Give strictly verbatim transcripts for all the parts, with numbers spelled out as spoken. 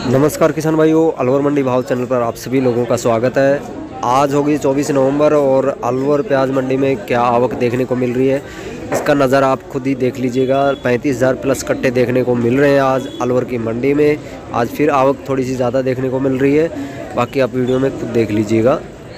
नमस्कार किसान भाइयों, अलवर मंडी भाव चैनल पर आप सभी लोगों का स्वागत है। आज होगी चौबीस नवंबर और अलवर प्याज मंडी में क्या आवक देखने को मिल रही है इसका नज़ारा आप खुद ही देख लीजिएगा। पैंतीस हज़ार प्लस कट्टे देखने को मिल रहे हैं आज अलवर की मंडी में। आज फिर आवक थोड़ी सी ज़्यादा देखने को मिल रही है, बाकी आप वीडियो में खुद देख लीजिएगा।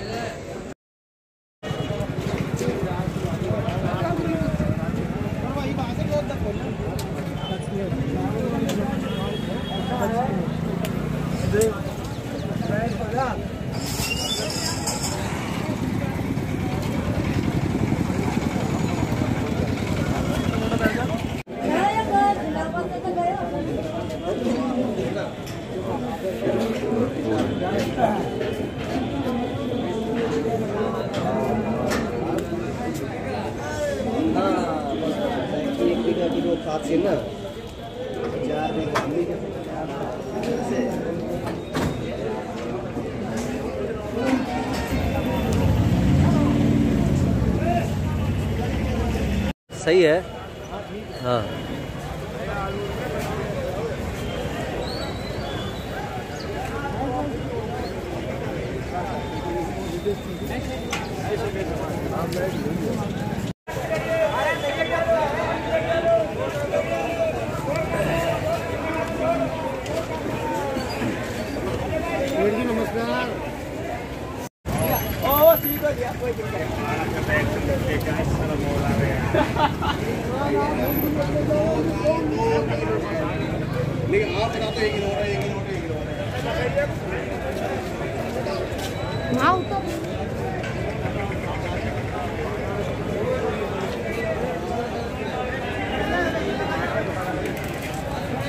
सही है। हाँ नमस्कार। लेकिन आप बता तो एक ही हो रहा है, एक ही हो रहा है, एक ही हो रहा है।